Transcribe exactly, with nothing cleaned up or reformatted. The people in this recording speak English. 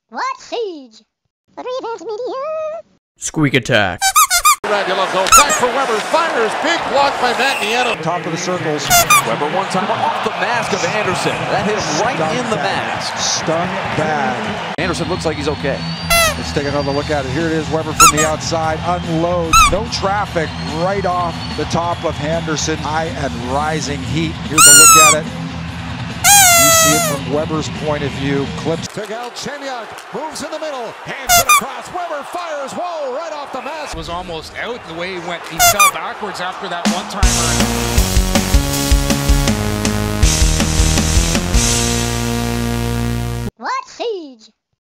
What siege? Revenge media. Squeak attack. Radulov goes back for Weber, fires, big block by Matt Nieto. Top of the circles. Weber one time off the mask of Anderson. That hit him right Stung in the bad. mask. Stung bad. Anderson looks like he's okay. Let's take another look at it. Here it is, Weber from the outside, unloads, no traffic, right off the top of Henderson. High and rising heat. Here's a look at it. You see it from Weber's point of view. Clips. To Galchenyuk, moves in the middle, hands it across, Weber fires, whoa, right off the mask. Was almost out the way he went. He fell backwards after that one-timer. What siege?